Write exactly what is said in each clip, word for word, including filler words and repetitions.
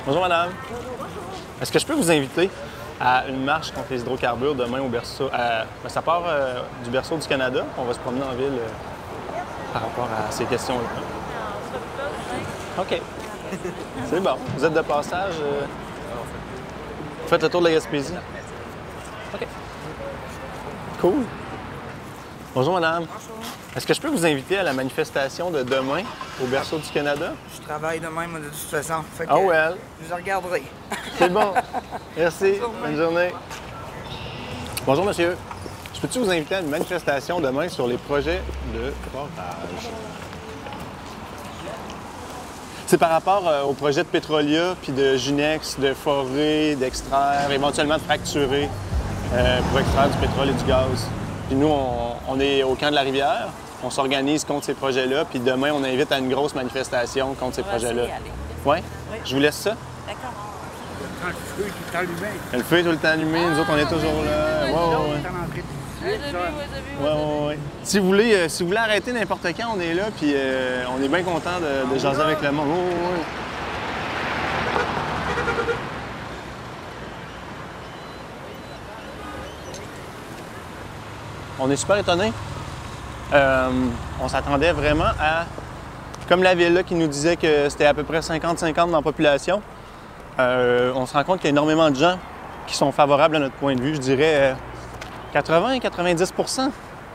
Bonjour madame. Est-ce que je peux vous inviter à une marche contre les hydrocarbures demain au berceau? À, ben, ça part euh, du berceau du Canada. On va se promener en ville euh, par rapport à ces questions-là. OK. C'est bon. Vous êtes de passage? Euh... Vous faites le tour de la Gaspésie? OK. Cool. Bonjour madame. Bonjour. Est-ce que je peux vous inviter à la manifestation de demain au berceau du Canada? Je travaille demain, moi, de toute façon. Fait que Ah well. je vous regarderai. C'est bon. Merci. Bonne journée. Bonjour, monsieur. Je peux-tu vous inviter à une manifestation demain sur les projets de forage? C'est par rapport euh, aux projets de Petrolia, puis de Junex, de forer, d'extraire, éventuellement de fracturer euh, pour extraire du pétrole et du gaz. Puis nous, on, on est au camp de la rivière. On s'organise contre ces projets-là, puis demain, on invite à une grosse manifestation contre ces projets-là. Ouais? Oui? Je vous laisse ça? D'accord. Le feu est tout le temps allumé. Le feu est tout le temps allumé, nous autres, on est toujours là. Ouais, ouais, ouais. Ouais, ouais, ouais. Si vous voulez, euh, si vous voulez arrêter n'importe quand, on est là, puis euh, on est bien content de, de jaser avec le monde. Ouais, ouais, ouais. On est super étonnés. Euh, on s'attendait vraiment à, comme la ville là, qui nous disait que c'était à peu près cinquante cinquante dans la population, euh, on se rend compte qu'il y a énormément de gens qui sont favorables à notre point de vue, je dirais euh, quatre-vingts à quatre-vingt-dix pour cent.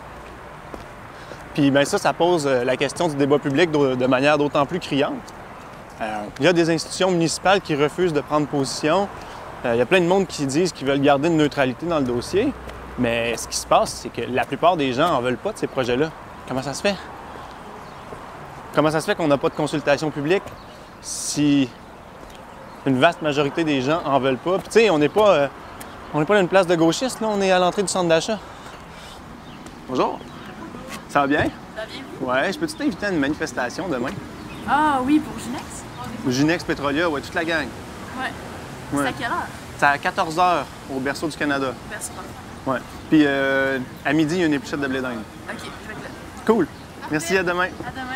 Puis bien ça, ça pose la question du débat public de, de manière d'autant plus criante. Euh, il y a des institutions municipales qui refusent de prendre position. Euh, il y a plein de monde qui disent qu'ils veulent garder une neutralité dans le dossier. Mais ce qui se passe, c'est que la plupart des gens n'en veulent pas de ces projets-là. Comment ça se fait? Comment ça se fait qu'on n'a pas de consultation publique si une vaste majorité des gens n'en veulent pas? Puis tu sais, on n'est pas, euh, on n'est pas dans une place de gauchiste, là, on est à l'entrée du centre d'achat. Bonjour. Ça va bien? Ça va bien? Ouais, je peux-tu t'inviter à une manifestation demain? Ah oui, pour Junex? Junex, Petrolia, ouais, toute la gang. Ouais. Ouais. C'est à quelle heure? C'est à quatorze heures au berceau du Canada. Berceau. Ouais. Puis euh, à midi, il y a une épluchette de blé d'Inde. OK, je vais être là. Cool. Parfait. Merci, à demain. À demain.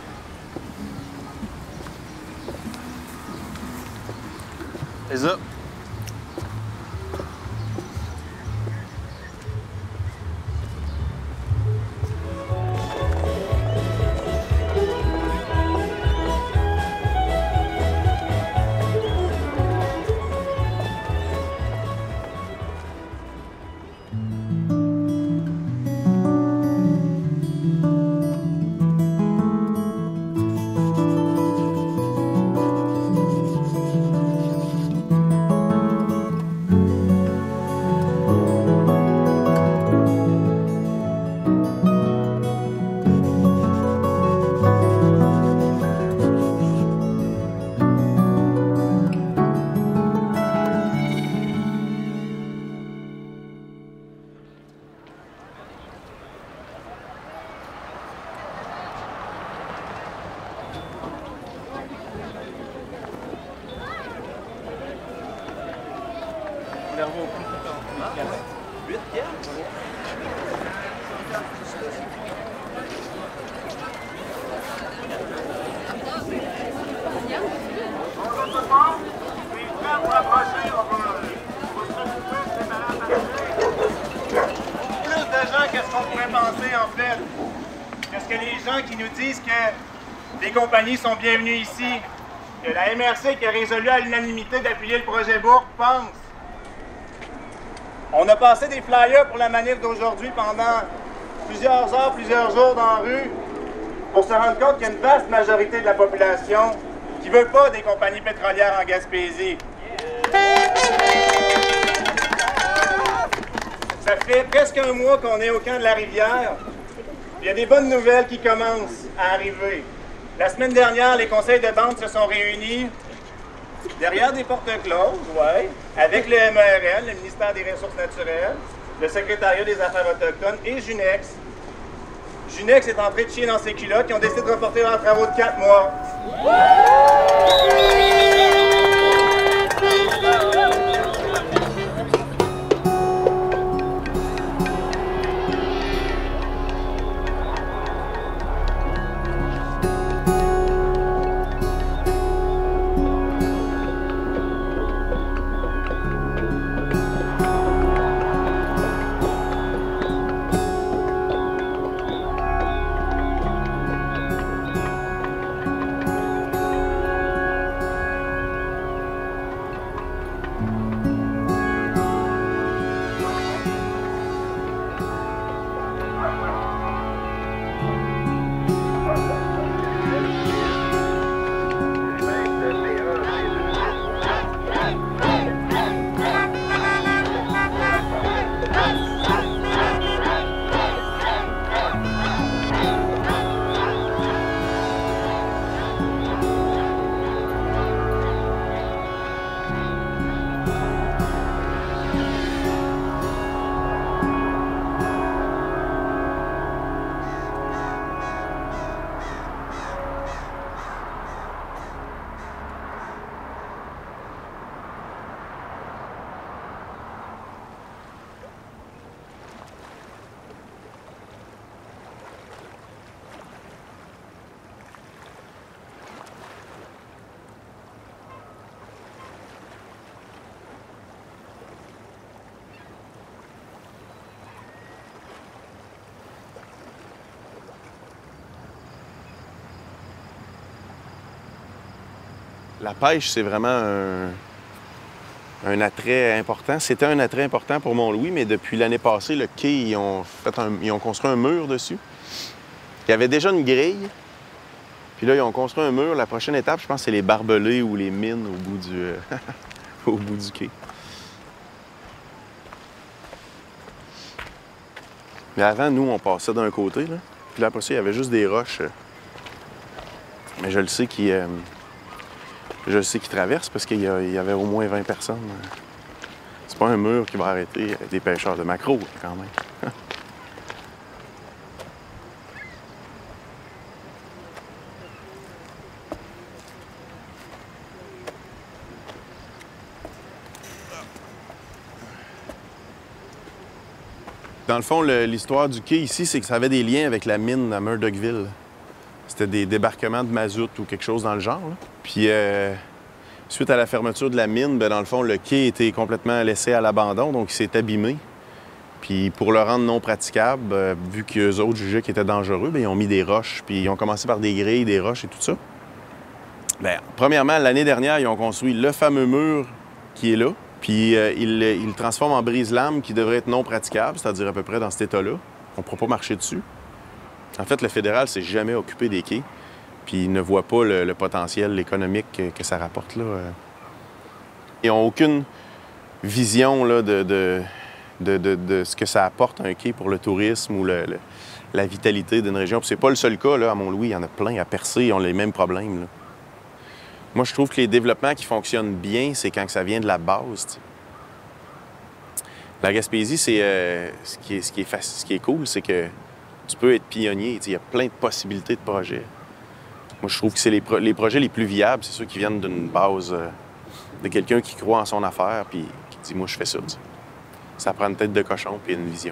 C'est ça. Qu'est-ce qu'on pourrait penser en fait? Qu'est-ce que les gens qui nous disent que les compagnies sont bienvenues ici, que la M R C qui a résolu à l'unanimité d'appuyer le projet Bourque pense? On a passé des flyers pour la manif d'aujourd'hui pendant plusieurs heures, plusieurs jours dans la rue pour se rendre compte qu'il y a une vaste majorité de la population qui ne veut pas des compagnies pétrolières en Gaspésie. Ça fait presque un mois qu'on est au camp de la rivière. Il y a des bonnes nouvelles qui commencent à arriver. La semaine dernière, les conseils de bande se sont réunis derrière des portes closes, ouais, avec le M R L, le ministère des Ressources naturelles, le secrétariat des Affaires autochtones et Junex. Junex est en train de chier dans ses culottes, qui ont décidé de reporter leurs travaux de quatre mois. La pêche, c'est vraiment un, un attrait important. C'était un attrait important pour Mont-Louis, mais depuis l'année passée, le quai, ils ont, fait un, ils ont construit un mur dessus. Il y avait déjà une grille. Puis là, ils ont construit un mur. La prochaine étape, je pense, c'est les barbelés ou les mines au bout du, euh, au bout du quai. Mais avant, nous, on passait d'un côté, là. Puis là, après ça, il y avait juste des roches. Mais je le sais qu'ils euh, je le sais qu'ils traversent parce qu'il y, y avait au moins vingt personnes. C'est pas un mur qui va arrêter des pêcheurs de maquereaux, quand même. Dans le fond, l'histoire du quai ici, c'est que ça avait des liens avec la mine à Murdochville. C'était des débarquements de mazout ou quelque chose dans le genre. Là. Puis, euh, suite à la fermeture de la mine, bien, dans le fond, le quai était complètement laissé à l'abandon, donc il s'est abîmé. Puis, pour le rendre non praticable, euh, vu qu'eux autres jugeaient qu'il était dangereux, bien, ils ont mis des roches. Puis, ils ont commencé par des grilles, des roches et tout ça. Bien, premièrement, l'année dernière, ils ont construit le fameux mur qui est là. Puis euh, il, il le transforme en brise-lames qui devrait être non praticable, c'est-à-dire à peu près dans cet état-là. On ne pourra pas marcher dessus. En fait, le fédéral ne s'est jamais occupé des quais, puis il ne voit pas le, le potentiel économique que, que ça rapporte là. Ils n'ont aucune vision là, de, de, de, de, de ce que ça apporte un quai pour le tourisme ou le, le, la vitalité d'une région. Puis c'est pas le seul cas, là, à Mont-Louis, il y en a plein. À Percé, ils ont les mêmes problèmes, là. Moi, je trouve que les développements qui fonctionnent bien, c'est quand ça vient de la base. T'sais. La Gaspésie, c'est euh, ce, qui est, ce, qui est ce qui est cool, c'est que tu peux être pionnier. Il y a plein de possibilités de projets. Moi, je trouve que c'est les, pro les projets les plus viables, c'est ceux qui viennent d'une base euh, de quelqu'un qui croit en son affaire puis qui dit « moi, je fais ça ». Ça prend une tête de cochon puis une vision.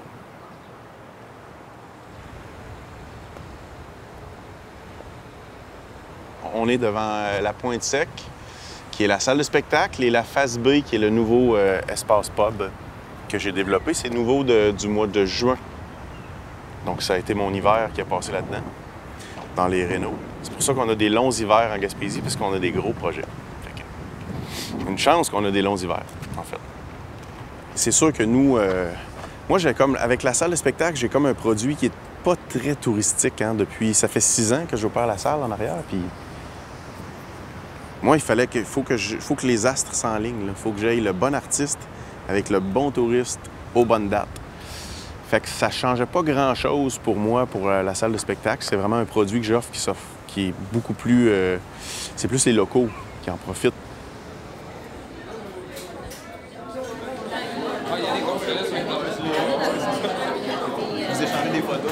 On est devant la Pointe Sec, qui est la salle de spectacle, et la face B, qui est le nouveau euh, espace pub que j'ai développé. C'est nouveau de, du mois de juin. Donc, ça a été mon hiver qui a passé là-dedans, dans les rénaux. C'est pour ça qu'on a des longs hivers en Gaspésie, parce qu'on a des gros projets. Fait que, une chance qu'on a des longs hivers, en fait. C'est sûr que nous... Euh, moi, j'ai comme... Avec la salle de spectacle, j'ai comme un produit qui est pas très touristique, hein, depuis... Ça fait six ans que j'opère la salle en arrière, puis... Moi, il fallait que, faut que, je, faut que les astres s'enlignent. Il faut que j'aille le bon artiste avec le bon touriste aux bonnes dates. Fait que ça ne changeait pas grand-chose pour moi, pour euh, la salle de spectacle. C'est vraiment un produit que j'offre qui, qui est beaucoup plus... Euh, c'est plus les locaux qui en profitent. Vous échangez des photos.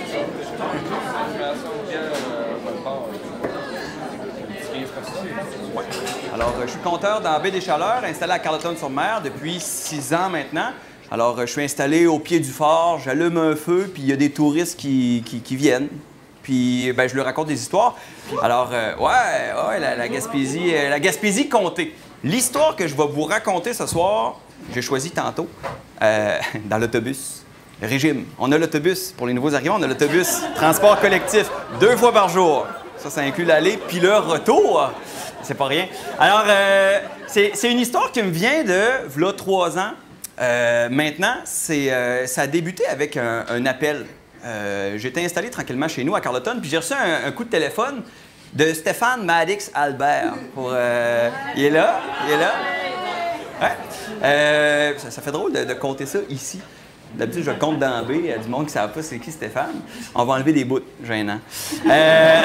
Ouais. Alors, je suis compteur dans la baie des Chaleurs, installé à Carleton-sur-Mer depuis six ans maintenant. Alors, je suis installé au pied du fort, j'allume un feu, puis il y a des touristes qui, qui, qui viennent. Puis, ben, je leur raconte des histoires. Alors, euh, ouais, ouais, la, la Gaspésie, euh, la Gaspésie comptée. L'histoire que je vais vous raconter ce soir, j'ai choisi tantôt, euh, dans l'autobus. Le régime. On a l'autobus. Pour les nouveaux arrivants, on a l'autobus. Transport collectif, deux fois par jour. Ça, ça inclut l'aller puis le retour. C'est pas rien. Alors, euh, c'est une histoire qui me vient de, v'là trois ans. Euh, maintenant, euh, ça a débuté avec un, un appel. Euh, J'étais installé tranquillement chez nous à Carleton, puis j'ai reçu un, un coup de téléphone de Stéphane Madix Albert. Pour, euh, il est là, il est là. Ouais. Euh, ça, ça fait drôle de, de compter ça ici. D'habitude, je compte dans B, il y a du monde qui ne savent pas c'est qui Stéphane. On va enlever des bouts, gênant. Euh...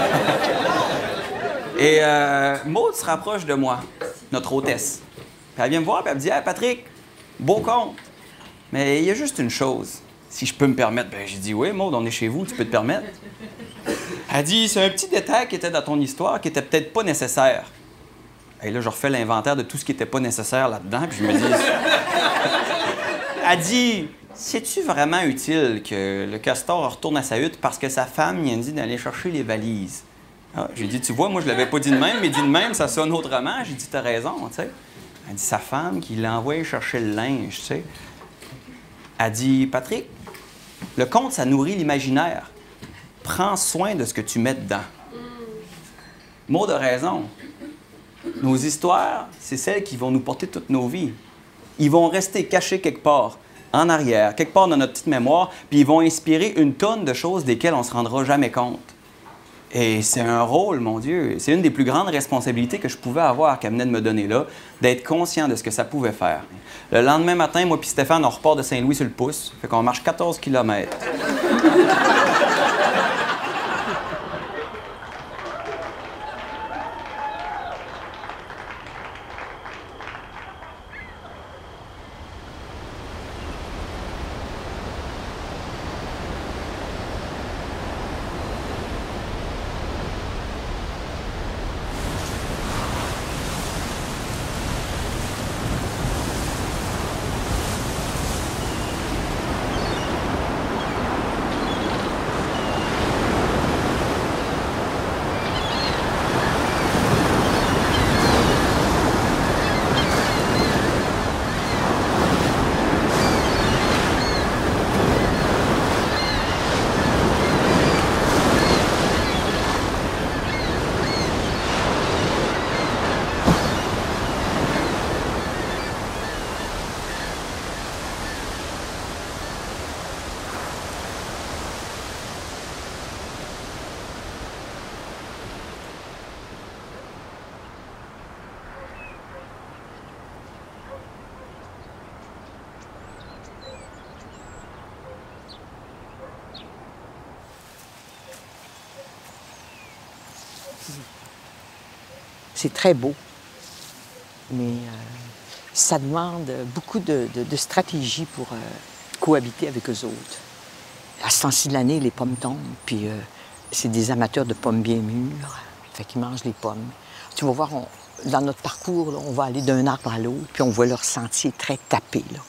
Et euh, Maud se rapproche de moi, notre hôtesse. Puis elle vient me voir et elle me dit « Hey, Patrick, beau compte, mais il y a juste une chose, si je peux me permettre. » Ben, j'ai dit « Oui, Maud, on est chez vous, tu peux te permettre. » Elle dit « C'est un petit détail qui était dans ton histoire qui était peut-être pas nécessaire. » Et là, je refais l'inventaire de tout ce qui n'était pas nécessaire là-dedans, puis je me dis... Elle dit... C'est-tu vraiment utile que le castor retourne à sa hutte parce que sa femme lui a dit d'aller chercher les valises? Ah, j'ai dit, tu vois, moi, je l'avais pas dit de même, mais dit de même, ça sonne autrement. J'ai dit, t'as raison, tu sais. Elle dit, sa femme qui l'a envoyé chercher le linge, tu sais. Elle dit, Patrick, le conte, ça nourrit l'imaginaire. Prends soin de ce que tu mets dedans. Maud a raison. Nos histoires, c'est celles qui vont nous porter toute nos vies. Ils vont rester cachés quelque part, en arrière, quelque part dans notre petite mémoire, puis ils vont inspirer une tonne de choses desquelles on ne se rendra jamais compte. Et c'est un rôle, mon Dieu, c'est une des plus grandes responsabilités que je pouvais avoir, qu'elle venait de me donner là, d'être conscient de ce que ça pouvait faire. Le lendemain matin, moi puis Stéphane, on repart de Saint-Louis sur le pouce, fait qu'on marche quatorze kilomètres. C'est très beau, mais euh, ça demande beaucoup de, de, de stratégie pour euh, cohabiter avec eux autres. À ce temps-ci de l'année, les pommes tombent, puis euh, c'est des amateurs de pommes bien mûres, fait qu'ils mangent les pommes. Tu vas voir, on, dans notre parcours, là, on va aller d'un arbre à l'autre, puis on voit leur sentier très tapé. Là.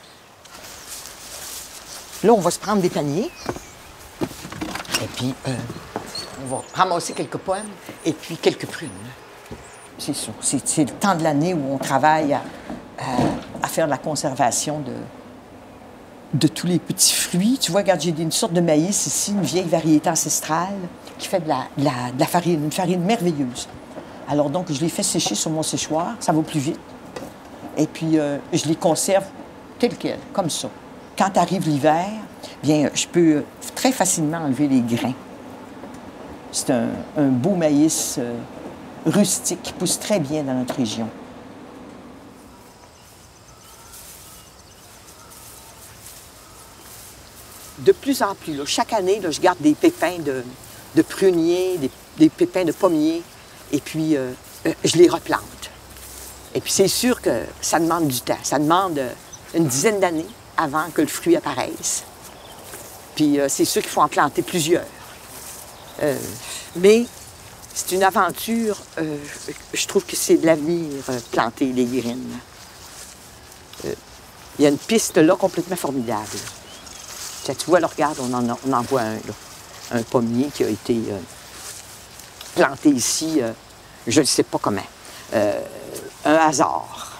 là, on va se prendre des paniers, et puis euh, on va ramasser quelques pommes, et puis quelques prunes. C'est ça. C'est le temps de l'année où on travaille à, à, à faire de la conservation de, de tous les petits fruits. Tu vois, regarde, j'ai une sorte de maïs ici, une vieille variété ancestrale qui fait de la, de la, de la farine, une farine merveilleuse. Alors donc, je les fais sécher sur mon séchoir, ça va plus vite. Et puis, euh, je les conserve telles quelles, comme ça. Quand arrive l'hiver, bien, je peux très facilement enlever les grains. C'est un, un beau maïs euh, rustique qui pousse très bien dans notre région. De plus en plus, là, chaque année, là, je garde des pépins de, de pruniers, des, des pépins de pommiers, et puis euh, euh, je les replante. Et puis c'est sûr que ça demande du temps. Ça demande euh, une dizaine d'années avant que le fruit apparaisse. Puis euh, c'est sûr qu'il faut en planter plusieurs. Euh, mais c'est une aventure, euh, je trouve que c'est de l'avenir, euh, planter les graines. Euh, il y a une piste là complètement formidable. Tu vois, là, regarde, on en, a, on en voit un, là, un pommier qui a été euh, planté ici, euh, je ne sais pas comment. Euh, un hasard.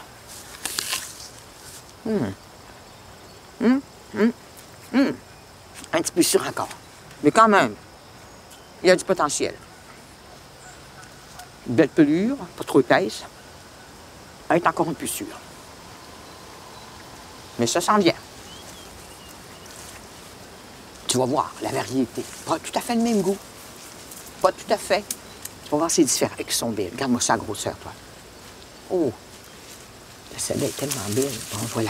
Hum. Hum, hum, hum. Un petit peu sûr encore. Mais quand même, il y a du potentiel. Une belle pelure, pas trop épaisse. Elle est encore un peu sûre. Mais ça sent bien. Tu vas voir la variété. Pas tout à fait le même goût. Pas tout à fait. Tu vas voir, c'est différent. Elles sont belles. Regarde-moi ça, grosseur, toi. Oh! Celle-là est tellement belle. Bon, voilà.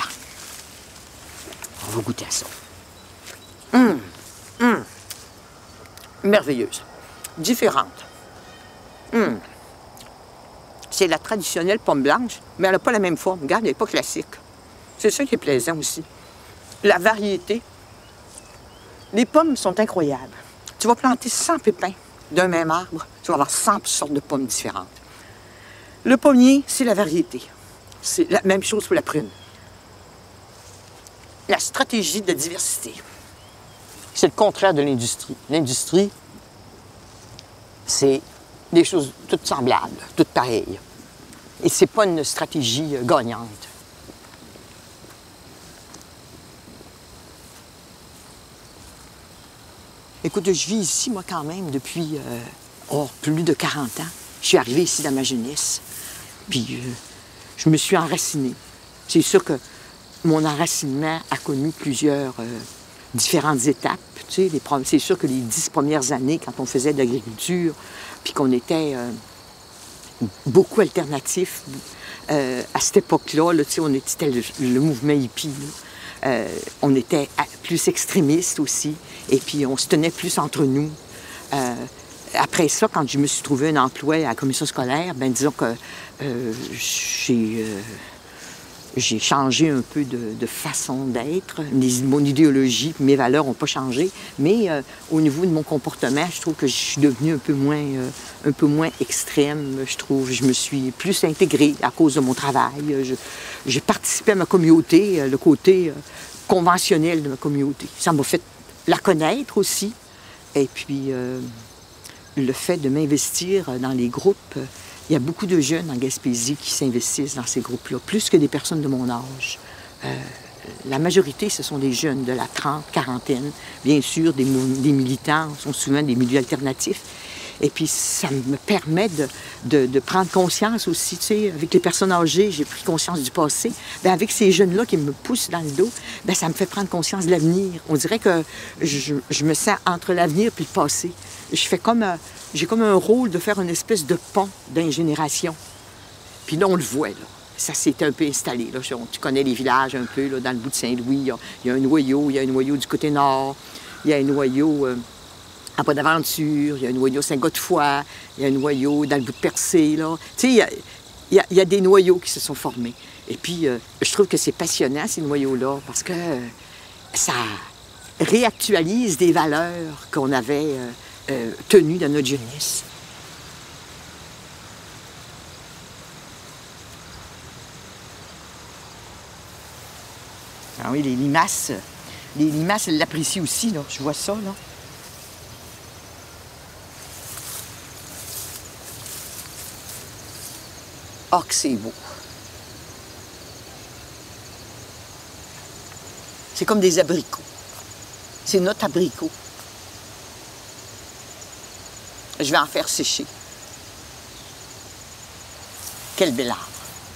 On va goûter à ça. Hum! Hum! Merveilleuse. Différente. Hum! C'est la traditionnelle pomme blanche, mais elle n'a pas la même forme. Regarde, elle n'est pas classique. C'est ça qui est plaisant aussi. La variété. Les pommes sont incroyables. Tu vas planter cent pépins d'un même arbre, tu vas avoir cent sortes de pommes différentes. Le pommier, c'est la variété. C'est la même chose pour la prune. La stratégie de diversité. C'est le contraire de l'industrie. L'industrie, c'est des choses toutes semblables, toutes pareilles. Et c'est pas une stratégie gagnante. Écoute, je vis ici, moi, quand même, depuis euh, oh, plus de quarante ans. Je suis arrivée ici dans ma jeunesse. Puis euh, je me suis enracinée. C'est sûr que mon enracinement a connu plusieurs euh, différentes étapes. Tu sais, les pro- c'est sûr que les dix premières années, quand on faisait de l'agriculture, puis qu'on était euh, beaucoup alternatifs, euh, à cette époque-là, là, tu sais, on était, c'était le, le mouvement hippie, là. Euh, on était plus extrémistes aussi, et puis on se tenait plus entre nous. Euh, après ça, quand je me suis trouvé un emploi à la commission scolaire, ben disons que euh, j'ai... Euh, J'ai changé un peu de, de façon d'être. Mon idéologie, mes valeurs n'ont pas changé, mais euh, au niveau de mon comportement, je trouve que je suis devenue un peu moins, euh, un peu moins extrême. Je trouve, je me suis plus intégrée à cause de mon travail. Je, j'ai participé à ma communauté, euh, le côté euh, conventionnel de ma communauté. Ça m'a fait la connaître aussi. Et puis, euh, le fait de m'investir dans les groupes. Il y a beaucoup de jeunes en Gaspésie qui s'investissent dans ces groupes-là, plus que des personnes de mon âge. Euh, la majorité, ce sont des jeunes de la trente, quarantaine. Bien sûr, des, des militants, sont souvent des milieux alternatifs. Et puis, ça me permet de, de, de prendre conscience aussi, tu sais, avec les personnes âgées, j'ai pris conscience du passé. Bien, avec ces jeunes-là qui me poussent dans le dos, bien, ça me fait prendre conscience de l'avenir. On dirait que je, je me sens entre l'avenir et le passé. Je fais comme... Euh, J'ai comme un rôle de faire une espèce de pont d'une génération. Puis là, on le voit, là. Ça s'est un peu installé, là. Tu connais les villages un peu, là, dans le bout de Saint-Louis. Il y a, il y a un noyau, il y a un noyau du côté nord, il y a un noyau euh, à Pas-d'Aventure, il y a un noyau Saint-Godefroy, il y a un noyau dans le bout de Percé, là. Tu sais, il y a, il y a, il y a des noyaux qui se sont formés. Et puis, euh, je trouve que c'est passionnant, ces noyaux-là, parce que euh, ça réactualise des valeurs qu'on avait... Euh, Euh, tenue dans notre jeunesse. Ah oui, les limaces, les limaces, elles l'apprécient aussi, là. Je vois ça, là. Oh, que c'est beau. C'est comme des abricots. C'est notre abricot. Je vais en faire sécher. Quel bel arbre.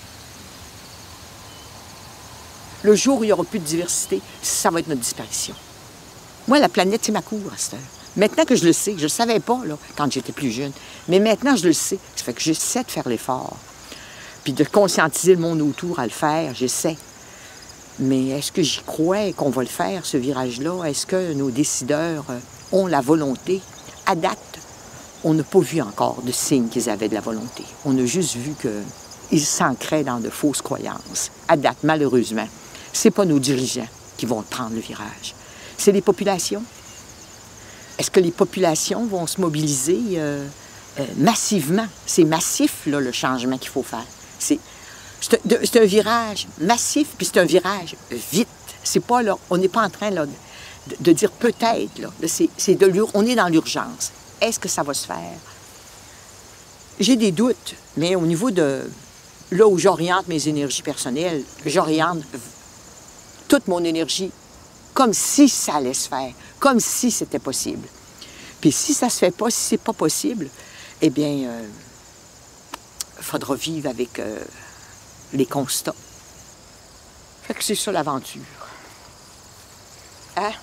Le jour où il n'y aura plus de diversité, ça va être notre disparition. Moi, la planète, c'est ma cour à cette heure. Maintenant que je le sais, je ne le savais pas là, quand j'étais plus jeune, mais maintenant, je le sais. Ça fait que j'essaie de faire l'effort. Puis de conscientiser le monde autour à le faire, j'essaie. Mais est-ce que j'y crois qu'on va le faire, ce virage-là? Est-ce que nos décideurs ont la volonté? À date, on n'a pas vu encore de signe qu'ils avaient de la volonté. On a juste vu qu'ils s'ancraient dans de fausses croyances. À date, malheureusement, ce n'est pas nos dirigeants qui vont prendre le virage. C'est les populations. Est-ce que les populations vont se mobiliser euh, euh, massivement? C'est massif, là, le changement qu'il faut faire. C'est, c'est, un, c'est un virage massif, puis c'est un virage vite. C'est pas, là, on n'est pas en train là, de, de dire peut-être. Là, c'est, c'est de l'ur, on est dans l'urgence. Est-ce que ça va se faire? J'ai des doutes, mais au niveau de... Là où j'oriente mes énergies personnelles, j'oriente toute mon énergie comme si ça allait se faire, comme si c'était possible. Puis si ça se fait pas, si c'est pas possible, eh bien, il euh, faudra vivre avec euh, les constats. Fait que c'est ça l'aventure. Hein?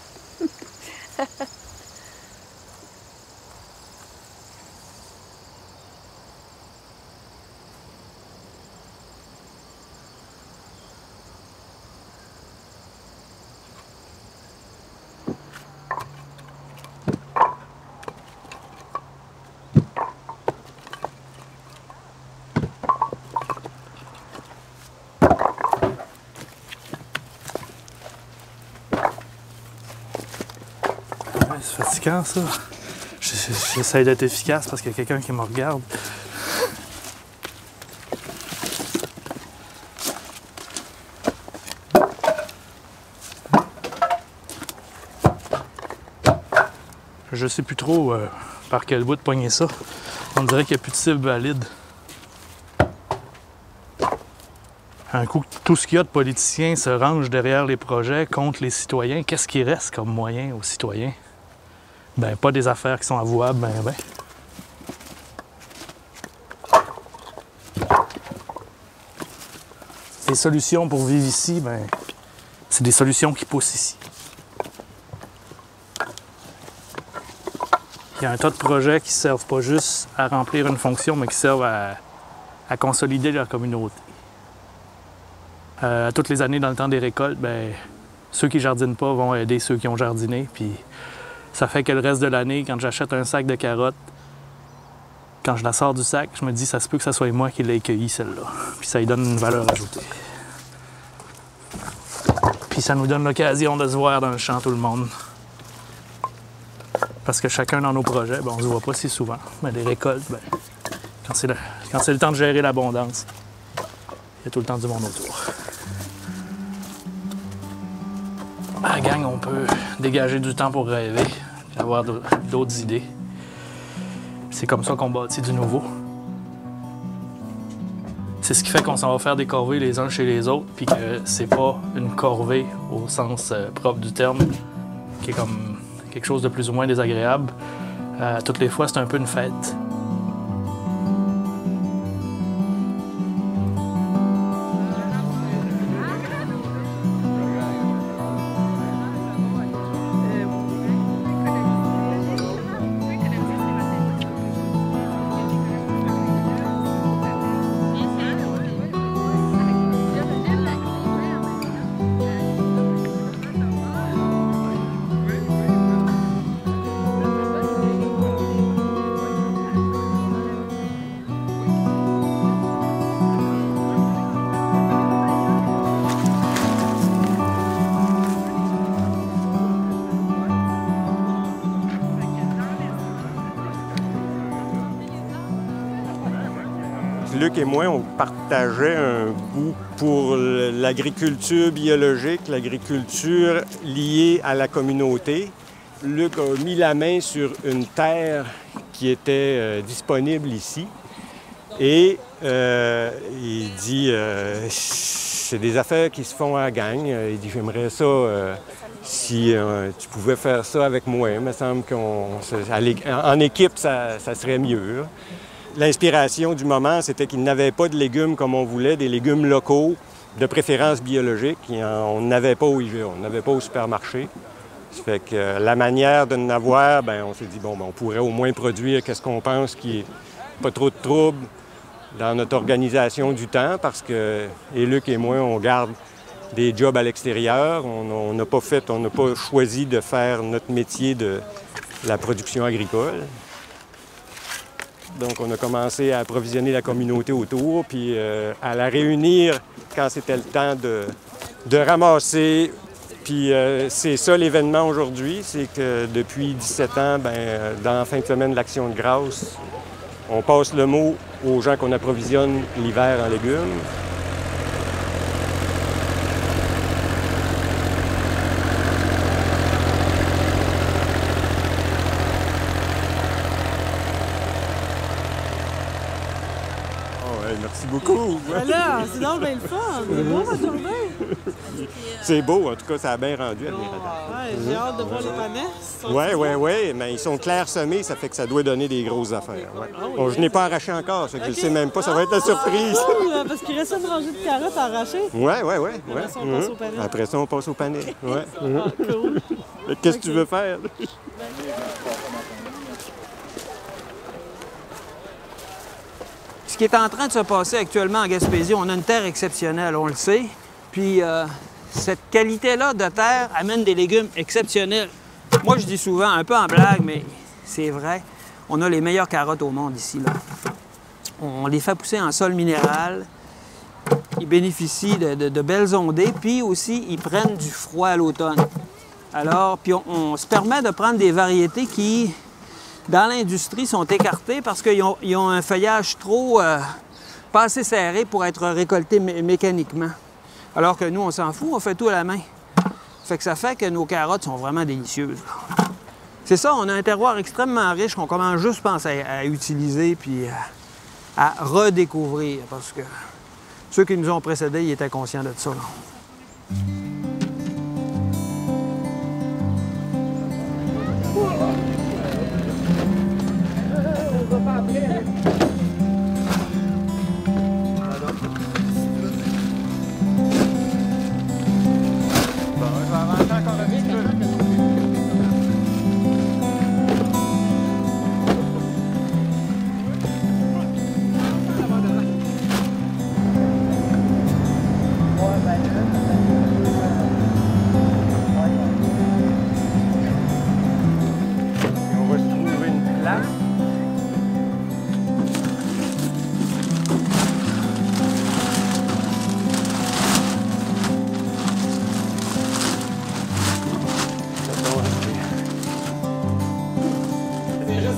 C'est fatigant, ça. J'essaie d'être efficace parce qu'il y a quelqu'un qui me regarde. Je sais plus trop euh, par quel bout de pogner ça. On dirait qu'il n'y a plus de cible valide. Un coup, tout ce qu'il y a de politiciens se range derrière les projets contre les citoyens. Qu'est-ce qui reste comme moyen aux citoyens? Ben, pas des affaires qui sont avouables, ben, ben. les solutions pour vivre ici, ben, c'est des solutions qui poussent ici. Il y a un tas de projets qui ne servent pas juste à remplir une fonction, mais qui servent à, à consolider leur communauté. Euh, toutes les années, dans le temps des récoltes, ben, ceux qui ne jardinent pas vont aider ceux qui ont jardiné. Puis ça fait que le reste de l'année, quand j'achète un sac de carottes, quand je la sors du sac, je me dis ça se peut que ça soit moi qui l'ai cueilli celle-là. Puis ça lui donne une valeur ajoutée. Puis ça nous donne l'occasion de se voir dans le champ tout le monde. Parce que chacun dans nos projets, ben, on se voit pas si souvent. Mais les récoltes, ben, quand c'est le, quand c'est le temps de gérer l'abondance, il y a tout le temps du monde autour. À la gang, on peut dégager du temps pour rêver, avoir d'autres idées. C'est comme ça qu'on bâtit du nouveau. C'est ce qui fait qu'on s'en va faire des corvées les uns chez les autres, puis que c'est pas une corvée au sens euh, propre du terme, qui est comme quelque chose de plus ou moins désagréable. Euh, toutes les fois, c'est un peu une fête. Luc et moi, on partageait un goût pour l'agriculture biologique, l'agriculture liée à la communauté. Luc a mis la main sur une terre qui était euh, disponible ici et euh, il dit euh, c'est des affaires qui se font à la gang. Il dit j'aimerais ça euh, si euh, tu pouvais faire ça avec moi. Il me semble qu'en équipe, ça, ça serait mieux. Là. L'inspiration du moment, c'était qu'il n'avait pas de légumes comme on voulait, des légumes locaux, de préférence biologique. On n'avait pas au I G A, on n'avait pas au supermarché. Ça fait que euh, la manière de en avoir, ben, on s'est dit, bon, ben, on pourrait au moins produire qu'est-ce qu'on pense qui est pas trop de trouble dans notre organisation du temps, parce que et Luc et moi, on garde des jobs à l'extérieur. On n'a pas fait, on n'a pas choisi de faire notre métier de la production agricole. Donc, on a commencé à approvisionner la communauté autour, puis euh, à la réunir quand c'était le temps de, de ramasser. Puis euh, c'est ça l'événement aujourd'hui, c'est que depuis dix-sept ans, bien, dans la fin de semaine de l'Action de grâce, on passe le mot aux gens qu'on approvisionne l'hiver en légumes. Merci beaucoup. Voilà, c'est donc bien le fun. C'est beau, votre journée. C'est beau, en tout cas, ça a bien rendu. Ouais, j'ai hâte de voir les panais. Oui, oui, oui, mais ils sont clairsemés, ça fait que ça doit donner des grosses affaires. Ouais. Ah oui, bon, je n'ai pas arraché encore, ça, okay. Je ne sais même pas, ça va être la surprise. Ah, cool, parce qu'il reste une rangée de carottes à arracher. Oui, oui, oui. Après ça, on passe au panais. Après ça, on passe au panais. Ouais. Ah, cool. Qu'est-ce que tu veux faire? Ce qui est en train de se passer actuellement en Gaspésie, on a une terre exceptionnelle, on le sait. Puis euh, cette qualité-là de terre amène des légumes exceptionnels. Moi, je dis souvent, un peu en blague, mais c'est vrai, on a les meilleures carottes au monde ici, là. On les fait pousser en sol minéral. Ils bénéficient de, de, de belles ondées, puis aussi, ils prennent du froid à l'automne. Alors, puis on, on se permet de prendre des variétés qui, dans l'industrie, sont écartées parce qu'ils ont, ils ont un feuillage trop, euh, pas assez serré pour être récolté mé mécaniquement. Alors que nous, on s'en fout, on fait tout à la main. Fait que ça fait que nos carottes sont vraiment délicieuses. C'est ça, on a un terroir extrêmement riche qu'on commence juste, je pense, à, à utiliser puis à, à redécouvrir parce que ceux qui nous ont précédés, ils étaient conscients de ça. Là.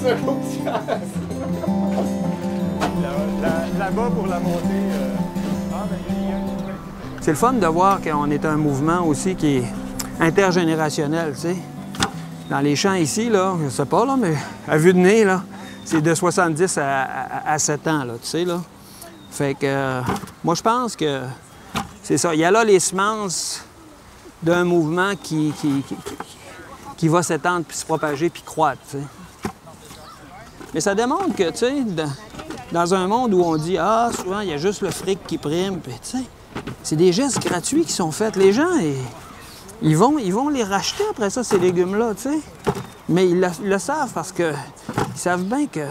Là-bas, pour la montée... Euh... Ah, ben, il y a une... C'est le fun de voir qu'on est un mouvement aussi qui est intergénérationnel, tu sais. Dans les champs ici, là, je sais pas, là, mais à vue de nez, là, c'est de soixante-dix à, à, à sept ans, là, tu sais, là. Fait que, euh, moi, je pense que c'est ça. Il y a là les semences d'un mouvement qui, qui, qui, qui va s'étendre, puis se propager, puis croître, tu sais. Mais ça démontre que, tu sais, dans un monde où on dit « Ah, souvent, il y a juste le fric qui prime », puis tu sais, c'est des gestes gratuits qui sont faits. Les gens, ils, ils, vont, ils vont les racheter après ça, ces légumes-là, tu sais. Mais ils le, ils le savent parce qu'ils savent bien que...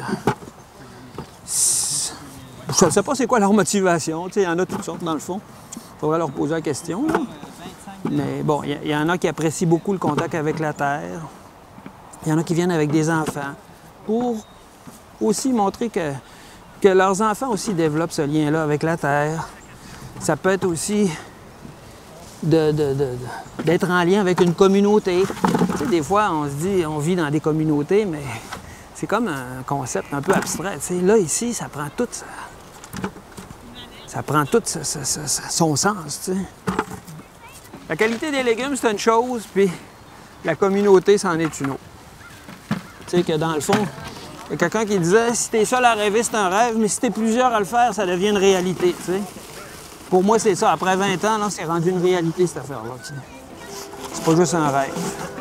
Je ne sais pas c'est quoi leur motivation, tu sais, il y en a toutes sortes dans le fond. Il faudrait leur poser la question, là. Mais bon, il y, y en a qui apprécient beaucoup le contact avec la terre. Il y en a qui viennent avec des enfants pour aussi montrer que, que leurs enfants aussi développent ce lien-là avec la terre. Ça peut être aussi de, de, de, d'être en lien avec une communauté. Tu sais, des fois, on se dit, on vit dans des communautés, mais c'est comme un concept un peu abstrait. Tu sais, là, ici, ça prend tout ça. Ça prend tout ça, ça, ça, ça, son sens, tu sais. La qualité des légumes, c'est une chose, puis la communauté, c'en est une autre. Tu sais que dans le fond, il y a quelqu'un qui disait, si t'es seul à rêver, c'est un rêve, mais si t'es plusieurs à le faire, ça devient une réalité, tu sais. Pour moi, c'est ça. Après vingt ans, là, c'est rendu une réalité, cette affaire-là, tu sais. C'est pas juste un rêve.